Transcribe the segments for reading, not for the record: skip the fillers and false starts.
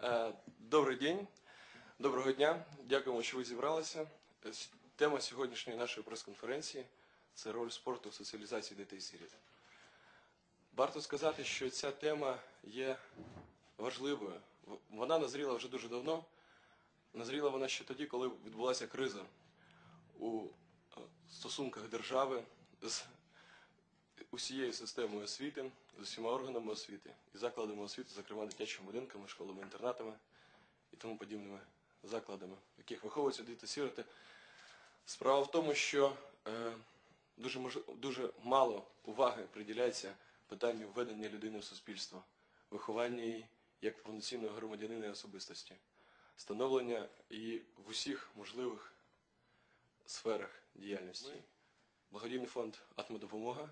Добрий день, доброго дня. Дякуємо, що ви зібралися. Тема сьогоднішньої нашої прес-конференції – це роль спорту в соціалізації дітей-сиріт. Варто сказати, що ця тема є важливою. Вона назріла вже дуже давно. Назріла вона ще тоді, коли відбулася криза у стосунках держави з усією системою освіти, з усіма органами освіти і закладами освіти, зокрема дитячими будинками, школами, інтернатами і тому подібними закладами, в яких виховуються діти-сироти. Справа в тому, що дуже мало уваги приділяється питанню введення людини в суспільство, виховання її як повноцінного громадянина і особистості, становлення її в усіх можливих сферах діяльності. Благодійний фонд «Атмодопомога»,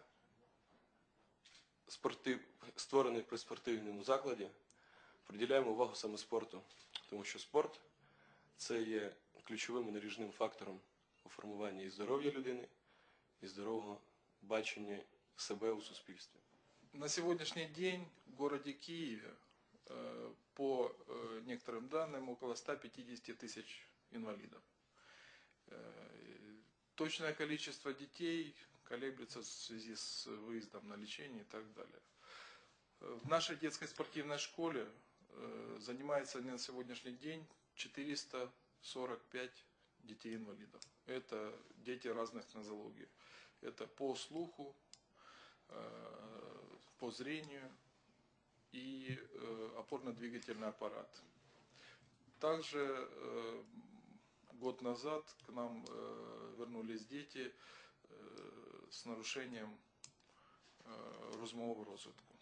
створений при спортивному закладі, приділяємо увагу саме спорту, тому що спорт – це є ключовим і наріжним фактором у формуванні і здоров'я людини, і здорового бачення себе у суспільстві. На сегодняшний день в городе Киеве, по некоторым данным, около 150 тысяч инвалидов. Точное количество детей колеблется в связи с выездом на лечение и так далее. В нашей детской спортивной школе занимается на сегодняшний день 445 детей-инвалидов. Это дети разных нозологий. Это по слуху, по зрению и опорно-двигательный аппарат. Также год назад к нам вернулись дети с нарушением розумового розвитку.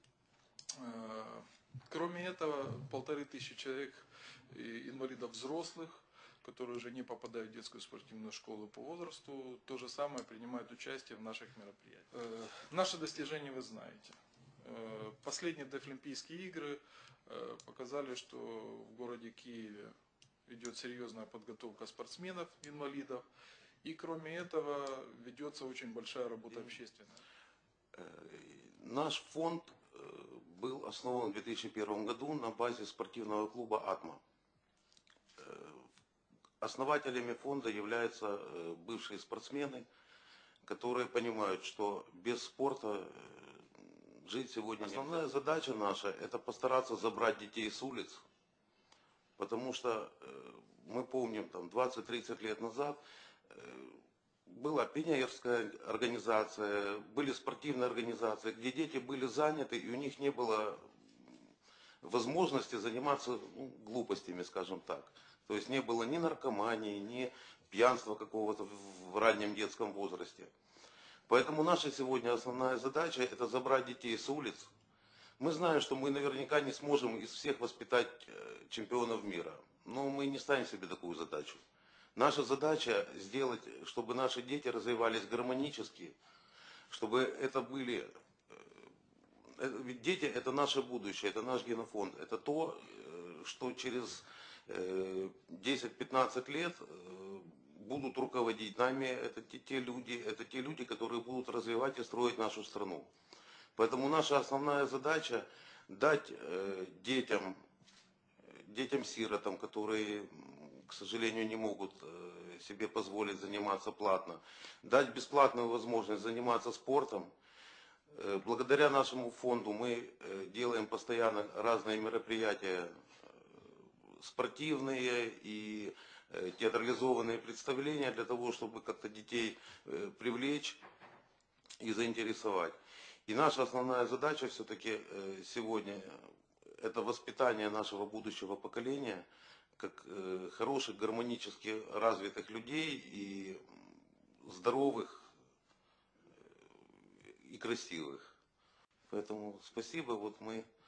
Кроме этого, 1500 человек инвалидов взрослых, которые уже не попадают в детскую спортивную школу по возрасту, то же самое принимают участие в наших мероприятиях. Наши достижения вы знаете. Последние Дефлимпийские игры показали, что в городе Киеве идет серьезная подготовка спортсменов-инвалидов. И кроме этого ведется очень большая работа общественная. Наш фонд был основан в 2001 году на базе спортивного клуба «Атма». Основателями фонда являются бывшие спортсмены, которые понимают, что без спорта жить сегодня нельзя. Основная задача наша – это постараться забрать детей с улиц, потому что мы помним, 20-30 лет назад была пионерская организация, были спортивные организации, где дети были заняты, и у них не было возможности заниматься глупостями, скажем так. То есть не было ни наркомании, ни пьянства какого-то в раннем детском возрасте. Поэтому наша сегодня основная задача – это забрать детей с улиц. Мы знаем, что мы наверняка не сможем из всех воспитать чемпионов мира, но мы не ставим себе такую задачу. Наша задача сделать, чтобы наши дети развивались гармонически, чтобы это были... Ведь дети – это наше будущее, это наш генофонд, это то, что через 10-15 лет будут руководить нами, это те люди, которые будут развивать и строить нашу страну. Поэтому наша основная задача – дать детям-сиротам, которые, к сожалению, не могут себе позволить заниматься платно, дать бесплатную возможность заниматься спортом. Благодаря нашему фонду мы делаем постоянно разные мероприятия, спортивные и театрализованные представления для того, чтобы как-то детей привлечь и заинтересовать. И наша основная задача все-таки сегодня – это воспитание нашего будущего поколения как хороших, гармонически развитых людей и здоровых и красивых. Поэтому спасибо, вот мы